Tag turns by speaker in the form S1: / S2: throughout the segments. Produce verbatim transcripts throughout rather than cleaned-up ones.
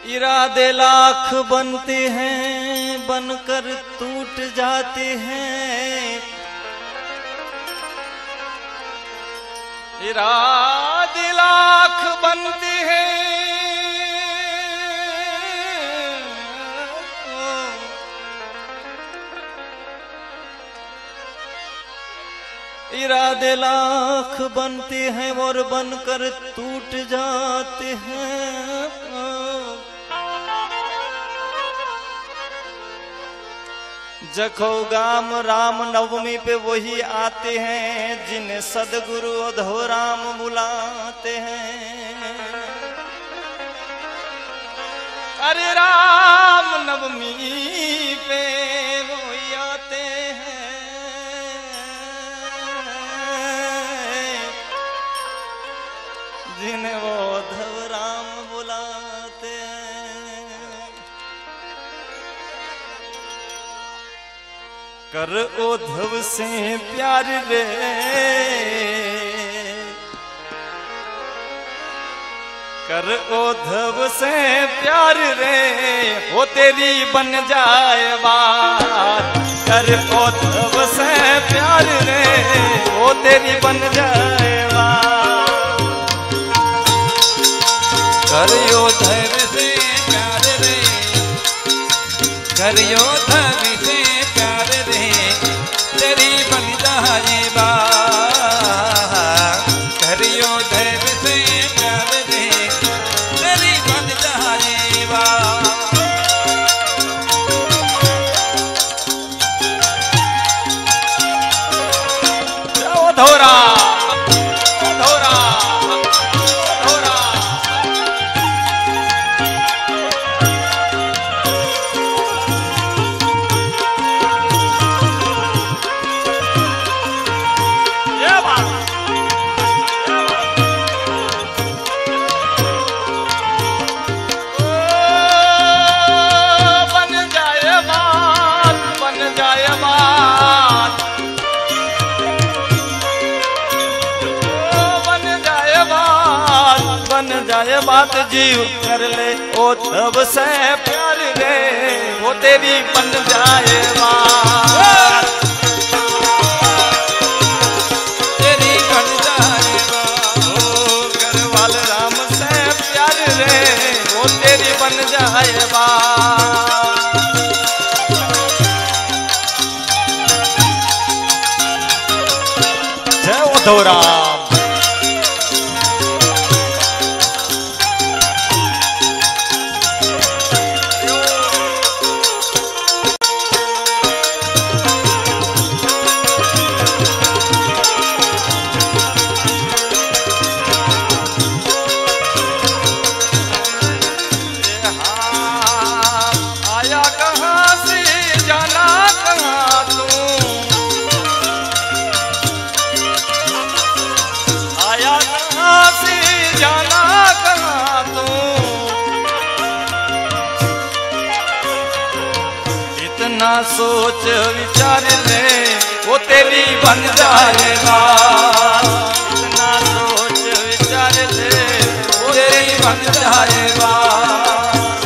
S1: इरादे लाख बनते हैं बनकर टूट जाते हैं। इरादे लाख बनते हैं इरादे लाख बनते हैं और बनकर टूट जाते हैं। जखो गाम राम नवमी पे वही आते हैं जिन्हें सदगुरु अधो राम बुलाते हैं। अरे राम नवमी पे वही आते हैं जिन्हें वो अधो राम बुलाते हैं। कर उद्धव से प्यार रे कर उद्धव से प्यार रे वो तेरी बन जाए बात। कर उद्धव से प्यार रे वो तेरी बन जाए बात।
S2: कर उद्धव से प्यार रे कर उद्धव से तेरी बन जाए बात। कर उद्धव से प्यार रे तेरी बन जाए बात।
S1: धोरा जाए बात जीव कर ले उद्धव से प्यार रे वो तेरी बन जाए बात।
S2: तेरी बन जाए बात।
S1: ओ करवाल राम से प्यार रे वो तेरी बन जाए बात। जय उद्धव राम। इतना सोच विचार ले वो तेरी बन जाए बात। इतना सोच विचार ले वो तेरी बन जाए बात।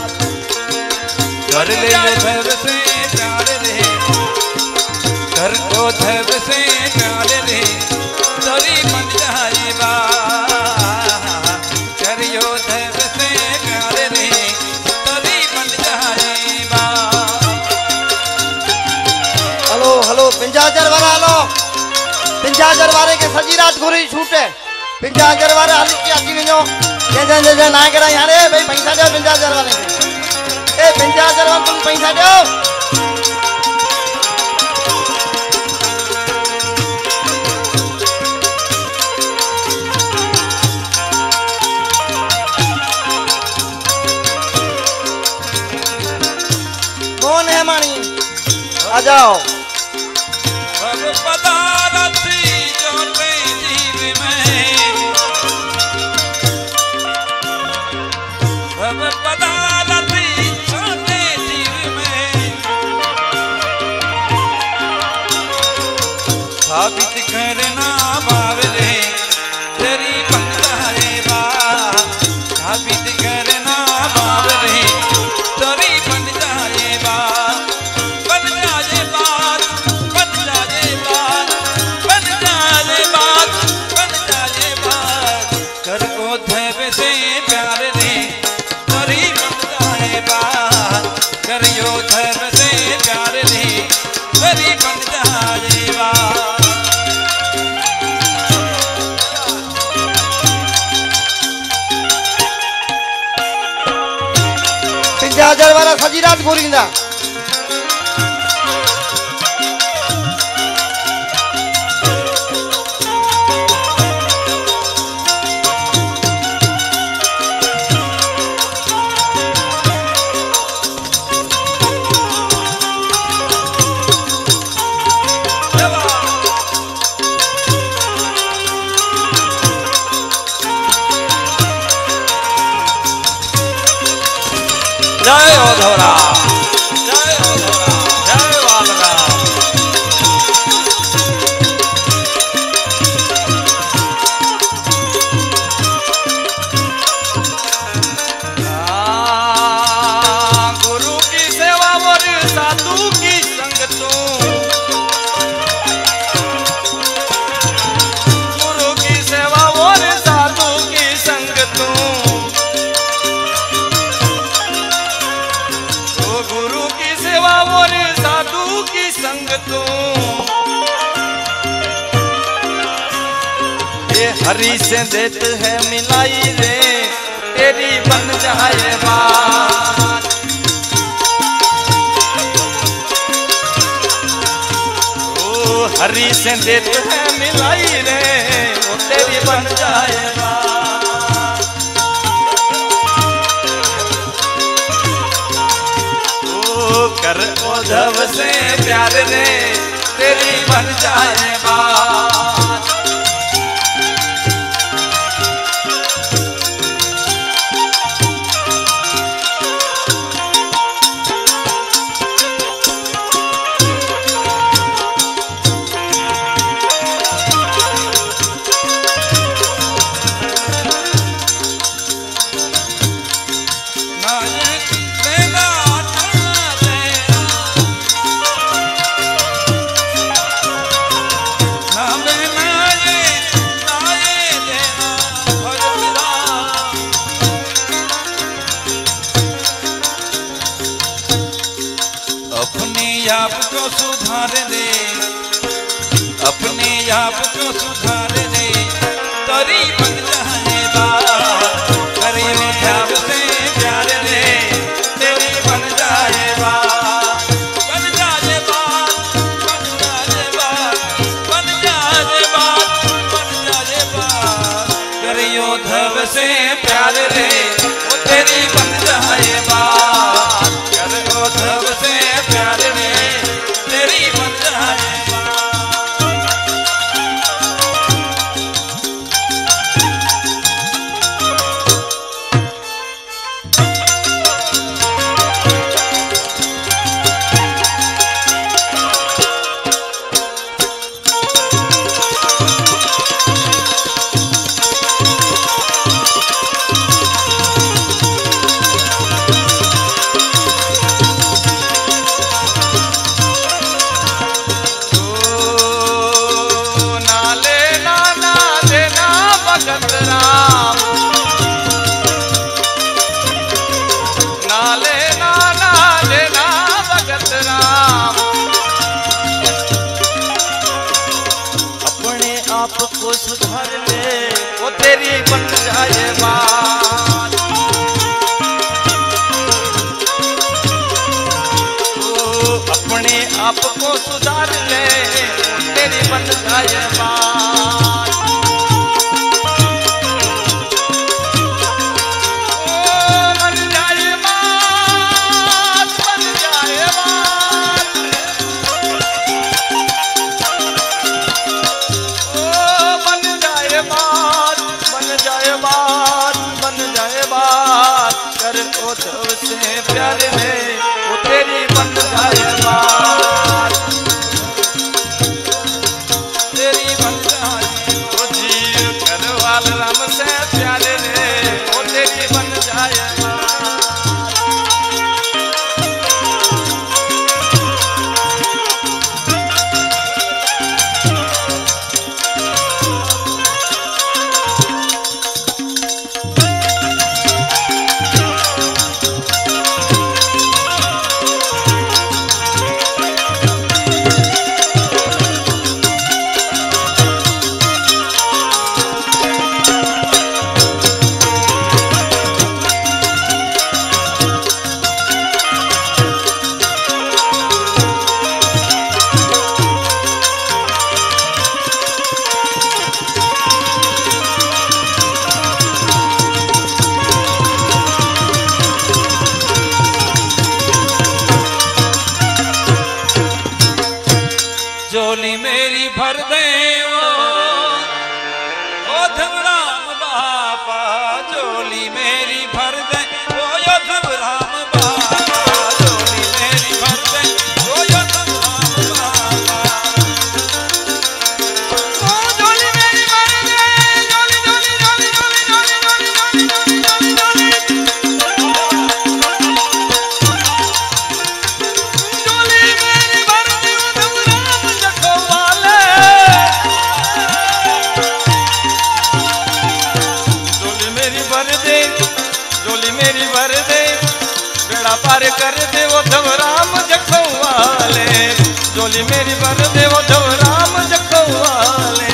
S2: कर ले उद्धव से प्यार रे कर उद्धव से प्यार रे तेरी बन जाए बात। कर उद्धव से प्यार रे तेरी बन जाए बात।
S3: हेलो हेलो पिंजाजर वाला हेलो पिंजाजर वाले के सजी रात गोरी छूटे पिंजाजर वाले हाल की आती वञो जैसे जैसे ना करा यार भाई पैसा दो पिंजाजर वाले के ए पिंजाजर वाले तुम पैसा दो। कौन है मानी आ जाओ।
S2: साबित करना बावरे तेरी बंदा है बा साबित करना बावरे
S3: पंजाजर वाला सजी रात घुरींदा
S1: जय हो धोरा, जय हो धोरा, जय वालराम। गुरु की सेवा और साधु की संगतों, गुरु की सेवा और साधु की संगतों, गुरु की सेवा और साधु की संगतों, ये हरि से देत है मिलाई रे तेरी बन जाए बात। ओ हरि से देत है मिलाई रे वो तेरी बन जाए बात। कर उद्धव से प्यार रे तेरी बन जाए बात।
S2: आप को सुधार दे, अपने आप को सुधार दे, तरी बन जाए बात। करे उद्धव से प्यार दे तेरी बन जाए बात। बन जाए बात, बन जाए बात, बन जाए बात, बन जाए बात। करे उद्धव से प्यार दे वो तेरी बन जाए बात। करे उद्धव से प्यार दे तेरी बन जाए को सुधार ले वो तेरी बन जाए बात। ओ अपने आप को सुधार ले वो तेरी बन जाए बात। उद्धव से प्यार में वो तेरी बन जाए बात। तेरी बन जाए वो जीव कर वालराम से प्यार में वो तेरी बन जाए बात। मेरी भर दे ओ ओ धमराम बापा, झोली मेरी भर दे ओ यो धमराम बापा, झोली मेरी भर दे ओ यो धमराम बापा, ओ झोली मेरी भर दे, झोली झोली झोली झोली झोली झोली झोली झोली झोली झोली मेरी भर दे ओ धमराम जखो वाले,
S1: झोली मेरी भर दे, झोली मेरी भर दे, बेड़ा पार कर दे वो धवराम जखो वाले, झोली मेरी भर दे वो धवराम जखो वाले।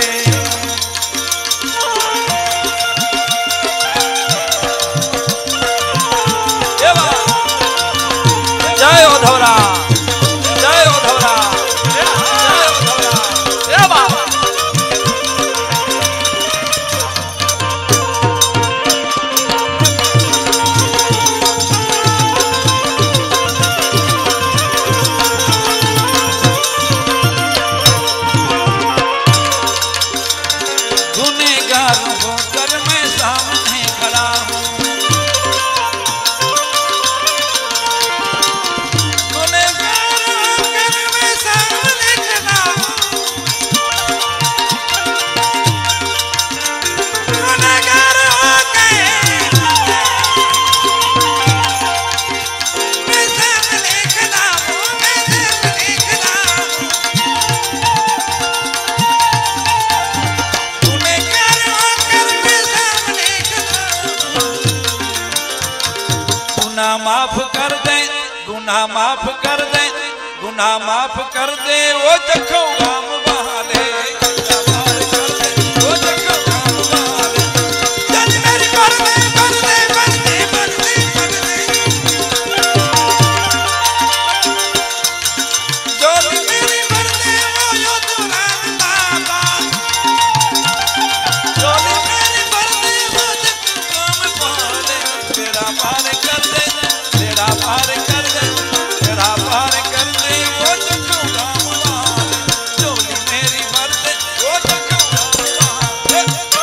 S2: जय हो धवरा, जय हो धवरा, जय हो धवरा, जय बाबा। गुनहगार होकर मैं सामने खड़ा हूँ, गुनहगार होकर मैं सामने खड़ा हूँ, गुनहगार होकर मैं सामने खड़ा हूँ, मैं सामने खड़ा हूँ, गुनहगार होकर मैं सामने खड़ा हूँ। गुनाह माफ कर दे, गुनाह माफ कर दे, गुनाह माफ कर दे वो जखो राम बहाले, गुनाह माफ कर दे वो जखो राम बहाले, झोली मेरी भर दे, भर दे, भर दे, भर दे, भर दे, झोली मेरी भर दे वो यो धमराम बाबा, झोली मेरी भर दे वो जखो राम बहाले, बेड़ा पार कर दे, बेड़ा पार कर दे, बेड़ा पार कर दे वो जखो राम बहाले, झोली मेरी भर दे वो जखो राम बहाले।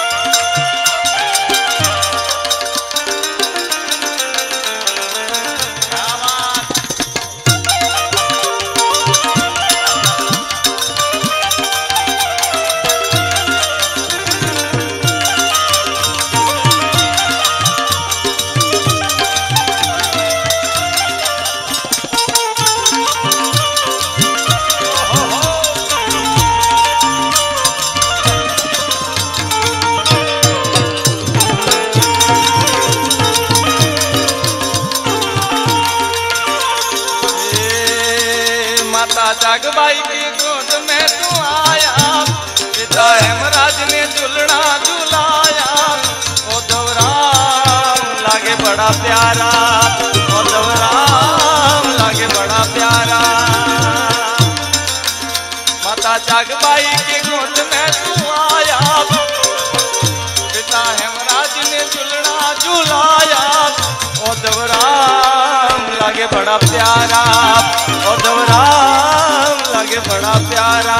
S1: क्या बात। ए, माता जागबाई की गोद में तू आया, पिता हेमराज ने झूलना झूलाया, ओ धवराम लागे बड़ा प्यारा, ओ धवराम लागे बड़ा प्यारा। माता जागबाई की गोद में तू आया, पिता हेमराज ने झूलना झूलाया, ओ धवराम लागे बड़ा प्यारा, ओ धवराम लागे बड़ा प्यारा।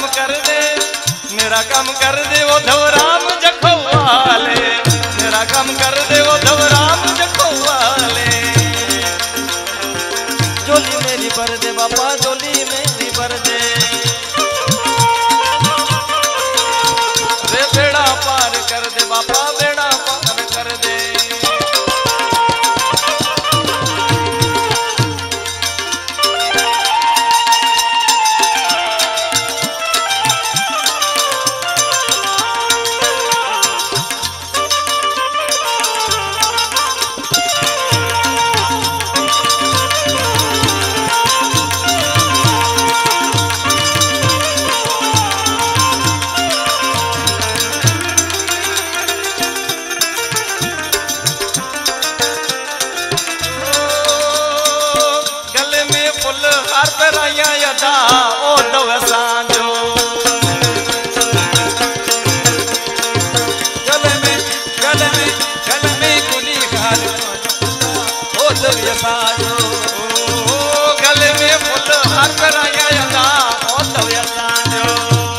S1: कर दे, मेरा काम कर दे वो धवराम जखवाले, मेरा काम कर दे वो धवराम जखवाले।
S3: जोली मेरी भर दे बापा, जोली मेरी भर दे।
S1: रे बेड़ा पार कर दे बापा, बेड़ा पार कर दे। यदा ओ दव सांजो
S2: गले में गले में गले में गुली खाल ओ दव सांजो
S1: गले में फुल हार कराया यदा ओ दव सांजो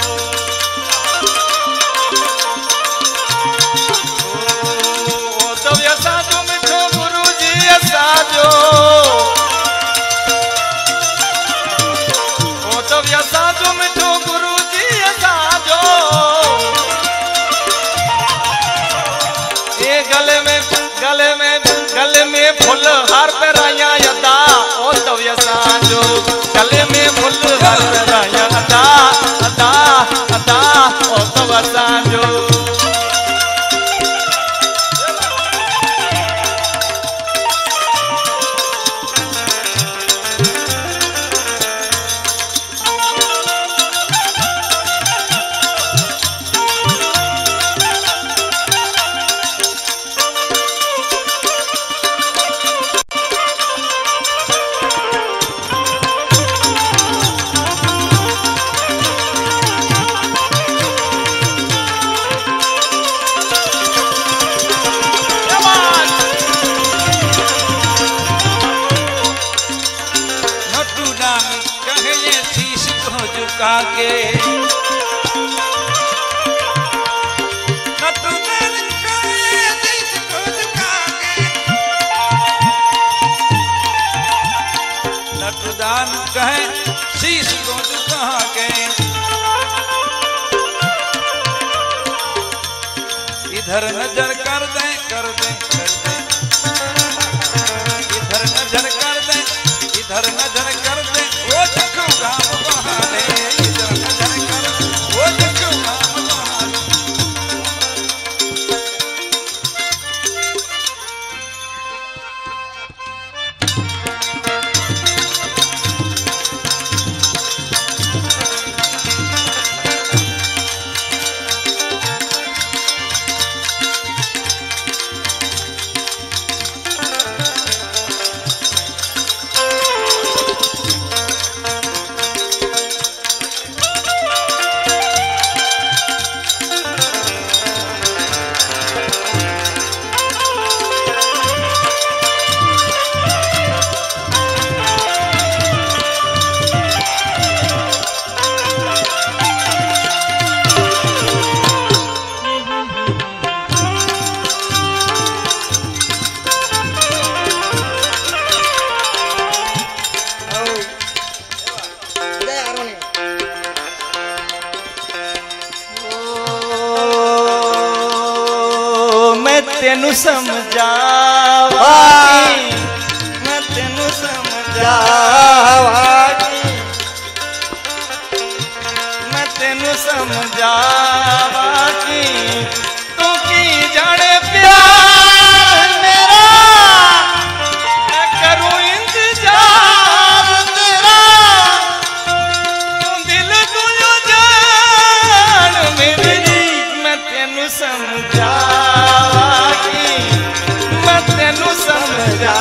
S1: ओ दव सांजो मिठो गुरुजी सांजो साजो मिठो गुरु जी साजो ये गले में गले में गले में फुल हार पहराया यदा ओ दव्य साजो गले में फुल हार पहराया अदा अदा अदा ओ दव्य साजो
S2: के नटुदान कहे शीश को झुका के इधर नजर कर दे कर दे कर दे इधर नजर कर दे इधर नजर कर दे वो देखो गाँव बहाने इधर नजर कर वो देखो गाँव बहाने
S1: तेनु समझावा मैं तेनु समझावा मैं तेनु समझावा की तू की जाने प्यार मेरा मैं करूं इंतजार तेरा तू दिल तुझो जान मेरी मैं तेनु समझावा मैं तेनु समझा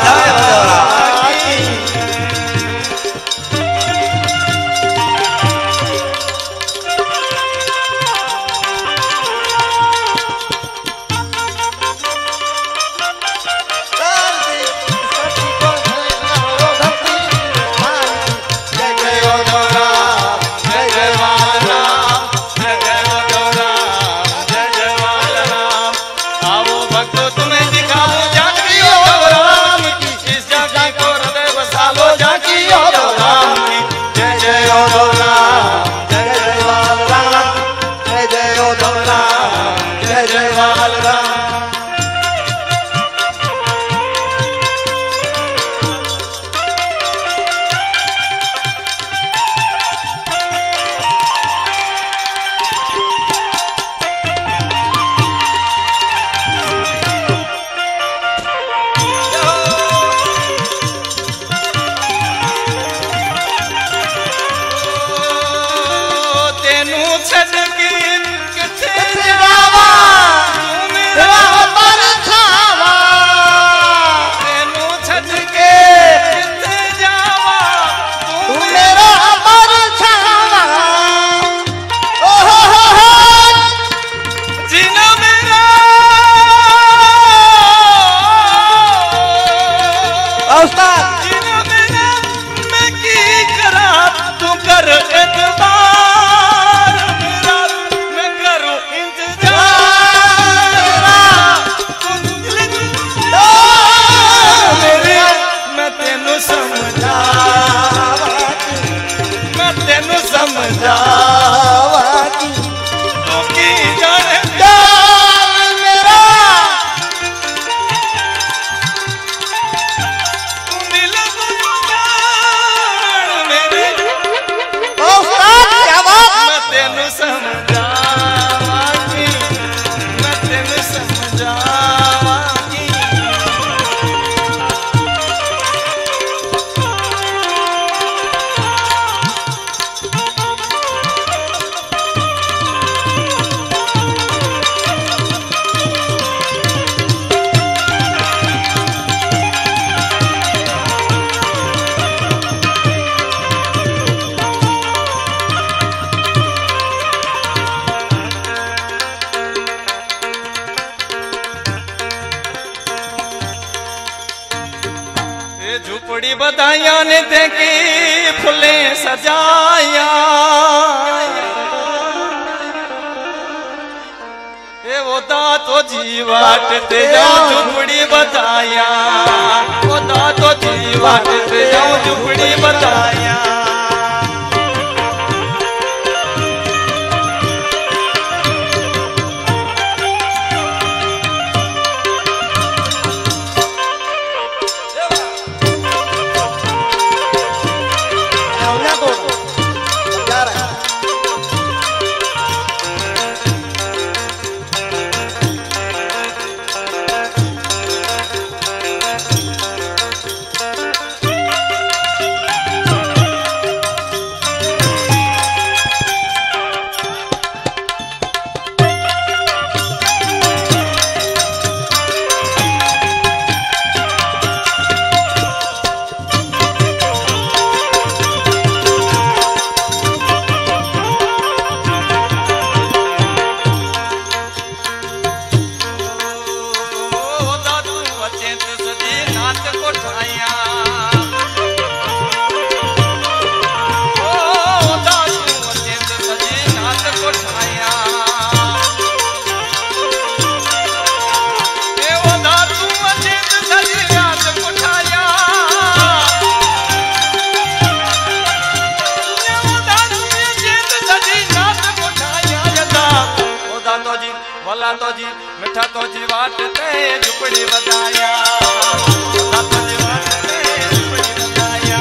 S1: बधाइया ने देखी फुले सजाया ए वो दातो जी वाट ते जाऊं झुपड़ी बताया वो दातो जी वाट ते जाऊं झुपड़ी बताया भला तो जी मिठा तो जी वाट ते झुपड़ी बताया भला तो जी वाट ते झुपड़ी बताया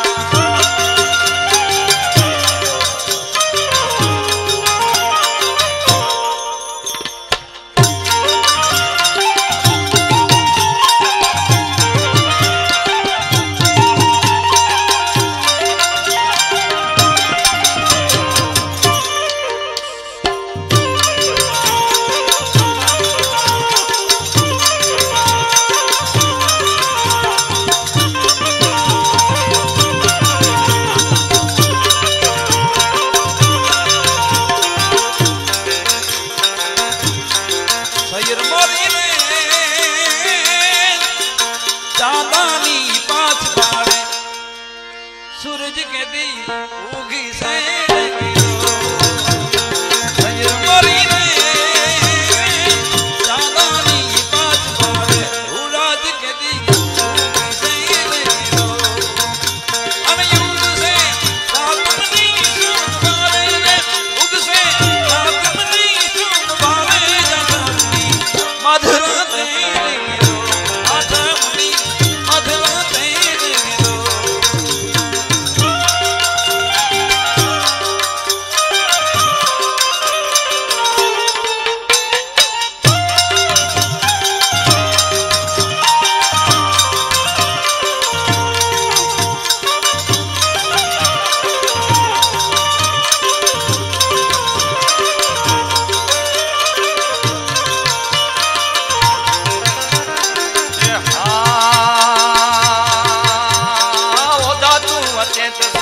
S1: सूरज के दी उगी से Santa